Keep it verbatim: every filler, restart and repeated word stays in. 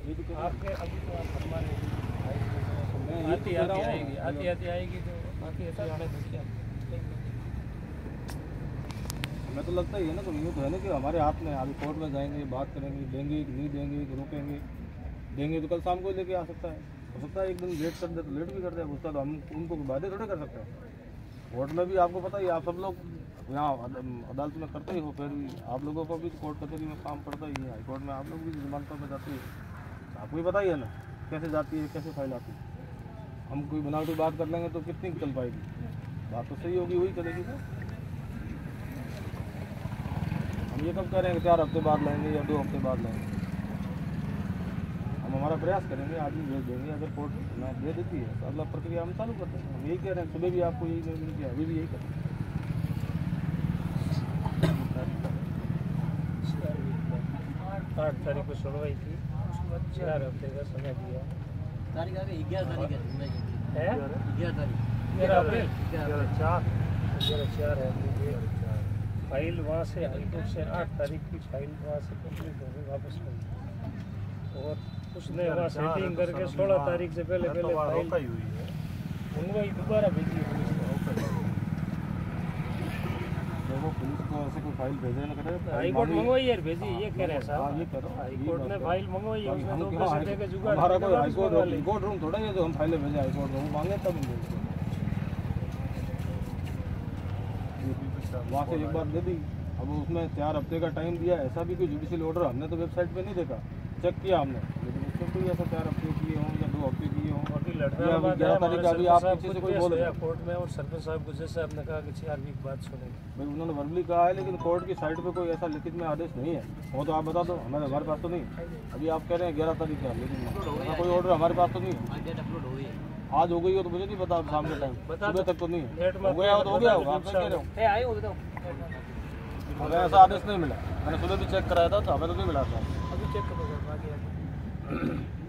आपके अभी तो आप हमारे आती आती आएगी आती आती आएगी तो बाकी ऐसा आने तो क्या हमें तो लगता ही है ना, तो यूँ तो है ना कि हमारे हाथ में, अभी कोर्ट में जाएंगे, बात करेंगे, देंगे कि नहीं देंगे, रुकेंगे, देंगे तो कल शाम को लेके आ सकता है, हो सकता है एक दिन लेट कर दे तो लेट भी कर दे, उसका तो हम उनको वादे थोड़े कर सकते हैं। कोर्ट में भी आपको पता ही, आप सब लोग यहाँ अदालत में करते ही हो, फिर भी आप लोगों को भी कोर्ट कचहरी में काम पड़ता ही है, हाईकोर्ट में आप लोग भी जमानतों पर जाते हैं, आपको भी पता ही है ना कैसे जाती है, कैसे फाइल आती है। हम कोई बनावटी बात कर लेंगे तो कितनी चल पाएगी, बात तो सही होगी वही चलेगी ना। हम ये कब कह रहे हैं कि चार हफ्ते बाद लाएंगे या दो हफ्ते बाद लाएंगे, हम हमारा प्रयास करेंगे, आदमी भेज देंगे, अगर कोर्ट ना दे देती है तो अगला प्रक्रिया हम चालू करते हैं। हम यही कह रहे हैं, सुबह भी आपको यही मिल गया, अभी भी यही करें। आठ तारीख को सुनवाई थी, चार हफ्ते का समय दिया। तारीख आ गई ग्यारह तारीख है, ग्यारह तारीख ग्यारह अप्रैल ग्यारह चार ग्यारह चार है। फाइल वहाँ से हाईकोर्ट से आठ तारीख की फाइल वहाँ से कंप्लीट हो गई, वापस गई और उसने वहाँ सेटिंग करके सोलह तारीख से पहले पहले फाइल मंगवाई, दोबारा भेजी पुलिस को। देखो पुलिस को ऐसे कोई फाइल भेजे ना करे, हाईकोर्ट मंगवाई यार भेजी, ये कह रहे हैं साहब, ये करो, हाईकोर्ट ने फाइल मंगवाई है, उसने दो पैसे देके जुगाड़ हमारा कोई हाईकोर्ट हाईकोर्ट रूम थोड़ा है जो हम फाइलें भेजे हाईकोर्ट में, वो मांगे तब हम वहाँ से एक बार दे दी। अब उसमें चार हफ्ते का टाइम दिया, ऐसा भी कोई जुडिशियल ऑर्डर हमने तो वेबसाइट पे नहीं देखा, चेक किया हमने, लेकिन उसमें कोई ऐसा चार हफ्ते किए हों या दो हफ्ते किए हों, ग्यारह तारीख का अभी आप किसी से कोई बोल रहे हैं कोर्ट में, और सरपंच साहब को जैसे आपने कहा कि चार वीक बाद सुनेंगे, भाई उन्होंने वर्बली कहा है, लेकिन कोर्ट की साइड पे कोई ऐसा लिखित में आदेश नहीं है, वो तो आप बता दो, हमारे हमारे पास तो नहीं। अभी आप कह रहे हैं ग्यारह तारीख का, लेकिन कोई ऑर्डर हमारे पास तो नहीं है। आज हो गई हो तो मुझे नहीं पता, शाम के टाइम सुबह तक तो नहीं है, हो गया हो तो हो गया होगा, आप कह रहे हो हमें ऐसा आदेश नहीं मिला, मैंने सुबह भी चेक कराया था तो हमें तो नहीं मिला था। अभी चेक करो।